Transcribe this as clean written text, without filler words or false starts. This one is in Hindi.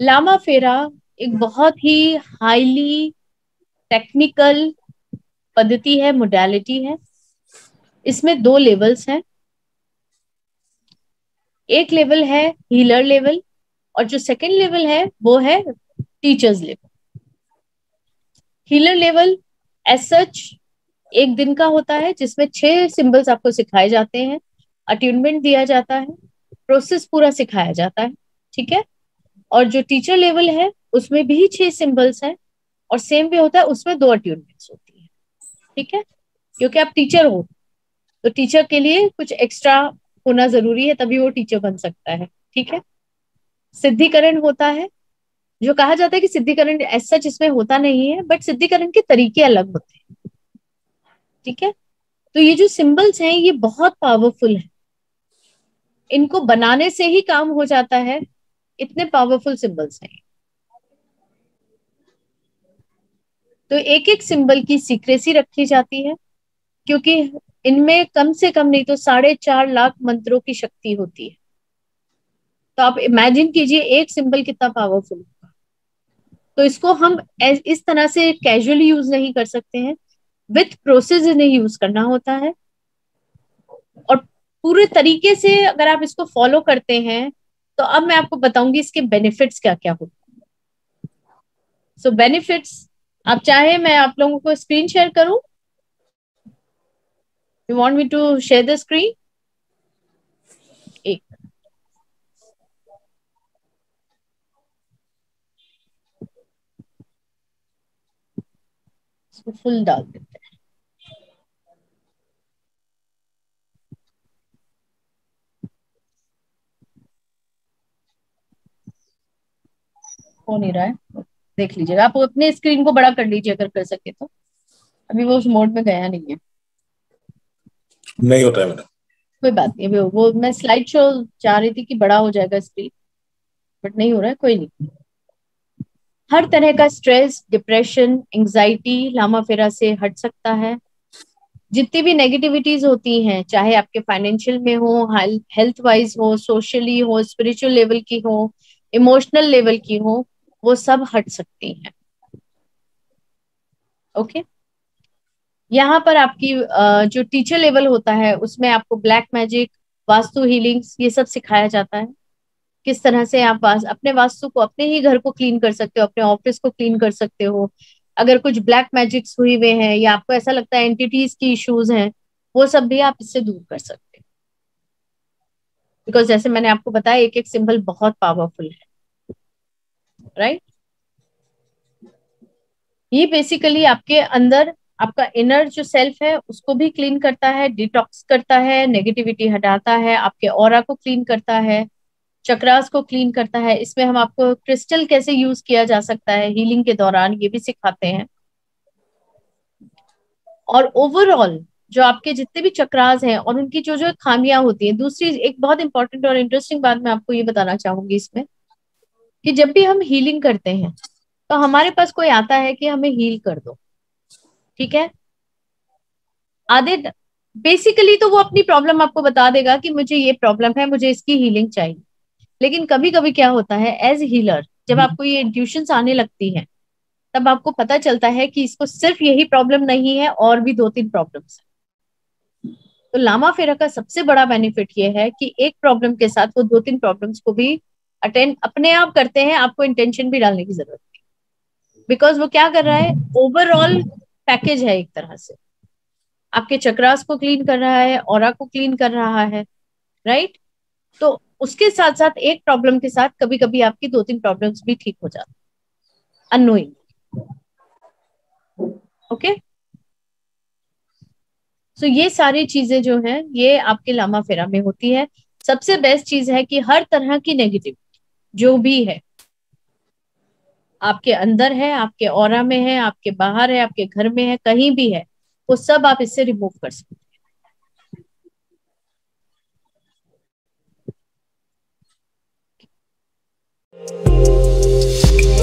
लामा फेरा एक बहुत ही हाईली टेक्निकल पद्धति है, मोडालिटी है। इसमें 2 लेवल्स हैं। एक लेवल है हीलर लेवल और जो सेकंड लेवल है वो है teachers level. Healer level as such 1 दिन का होता है जिसमें 6 सिंबल्स आपको सिखाए जाते हैं, अट्यूनमेंट दिया जाता है, प्रोसेस पूरा सिखाया जाता है। ठीक है। और जो टीचर लेवल है उसमें भी 6 सिंबल्स हैं और सेम भी होता है, उसमें 2 अट्यूनमेंट्स होती है। ठीक है। क्योंकि आप टीचर हो तो टीचर के लिए कुछ एक्स्ट्रा होना जरूरी है, तभी वो टीचर बन सकता है। ठीक है। सिद्धिकरण होता है, जो कहा जाता है कि सिद्धिकरण एज सच इसमें होता नहीं है, बट सिद्धिकरण के तरीके अलग होते हैं। ठीक है। तो ये जो सिंबल्स हैं ये बहुत पावरफुल है, इनको बनाने से ही काम हो जाता है, इतने पावरफुल सिंबल्स हैं। तो एक एक सिंबल की सीक्रेसी रखी जाती है, क्योंकि इनमें कम से कम नहीं तो 4.5 लाख मंत्रों की शक्ति होती है। तो आप इमेजिन कीजिए एक सिंबल कितना पावरफुल होगा। तो इसको हम इस तरह से कैजुअली यूज नहीं कर सकते हैं, विथ प्रोसेस इन्हें यूज करना होता है। और पूरे तरीके से अगर आप इसको फॉलो करते हैं तो अब मैं आपको बताऊंगी इसके बेनिफिट्स क्या क्या होते हैं। सो बेनिफिट्स, आप चाहे मैं आप लोगों को स्क्रीन शेयर करूं? You want me to share the screen? एक इसको फुल डाल देते हैं। हो नहीं रहा है, देख लीजिएगा। आप अपने स्क्रीन को बड़ा कर लीजिए अगर कर सके तो। अभी वो उस मोड में गया नहीं है। नहीं होता है मैडम। कोई बात नहीं, अभी वो मैं स्लाइड शो चाह रही थी कि बड़ा हो जाएगा स्क्रीन, बट नहीं हो रहा है। कोई नहीं। हर तरह का स्ट्रेस, डिप्रेशन, एंजाइटी लामा फेरा से हट सकता है। जितनी भी नेगेटिविटीज होती हैं, चाहे आपके फाइनेंशियल में हो, हेल्थ वाइज हो, सोशली हो, स्पिरिचुअल लेवल की हो, इमोशनल लेवल की हो, वो सब हट सकती हैं। ओके। यहाँ पर आपकी जो टीचर लेवल होता है उसमें आपको ब्लैक मैजिक, वास्तु हीलिंग्स ये सब सिखाया जाता है। किस तरह से आप अपने वास्तु को, अपने ही घर को क्लीन कर सकते हो, अपने ऑफिस को क्लीन कर सकते हो। अगर कुछ ब्लैक मैजिक्स हुए हुए हैं या आपको ऐसा लगता है एंटिटीज की इश्यूज हैं, वो सब भी आप इससे दूर कर सकते हैं। बिकॉज जैसे मैंने आपको बताया एक एक सिंबल बहुत पावरफुल है। राइट। ये बेसिकली आपके अंदर आपका इनर जो सेल्फ है उसको भी क्लीन करता है, डिटॉक्स करता है, नेगेटिविटी हटाता है, आपके ऑरा को क्लीन करता है, चक्रास को क्लीन करता है। इसमें हम आपको क्रिस्टल कैसे यूज किया जा सकता है हीलिंग के दौरान ये भी सिखाते हैं। और ओवरऑल जो आपके जितने भी चक्रास हैं और उनकी जो जो खामियां होती हैं, दूसरी एक बहुत इंपॉर्टेंट और इंटरेस्टिंग बात मैं आपको ये बताना चाहूंगी इसमें, कि जब भी हम हीलिंग करते हैं तो हमारे पास कोई आता है कि हमें हील कर दो। ठीक है। आधे बेसिकली तो वो अपनी प्रॉब्लम आपको बता देगा कि मुझे ये प्रॉब्लम है, मुझे इसकी हीलिंग चाहिए। लेकिन कभी कभी क्या होता है एज हीलर, जब आपको ये इंट्यूशंस आने लगती हैं तब आपको पता चलता है कि इसको सिर्फ यही प्रॉब्लम नहीं है, और भी 2-3 प्रॉब्लम्स है। तो लामा फेरा का सबसे बड़ा बेनिफिट ये है कि एक प्रॉब्लम के साथ वो 2-3 प्रॉब्लम्स को भी अटेंड अपने आप करते हैं, आपको इंटेंशन भी डालने की जरूरत नहीं। बिकॉज वो क्या कर रहा है, ओवरऑल पैकेज है एक तरह से। आपके चक्रास को क्लीन कर रहा है, ऑरा को क्लीन कर रहा है। राइट। तो उसके साथ साथ एक प्रॉब्लम के साथ कभी कभी आपकी 2-3 प्रॉब्लम्स भी ठीक हो जाती अननोइंग। ओके। सो ये सारी चीजें जो हैं ये आपके लामा फेरा में होती है। सबसे बेस्ट चीज है कि हर तरह की नेगेटिव जो भी है, आपके अंदर है, आपके ऑरा में है, आपके बाहर है, आपके घर में है, कहीं भी है, वो सब आप इससे रिमूव कर सकते हैं।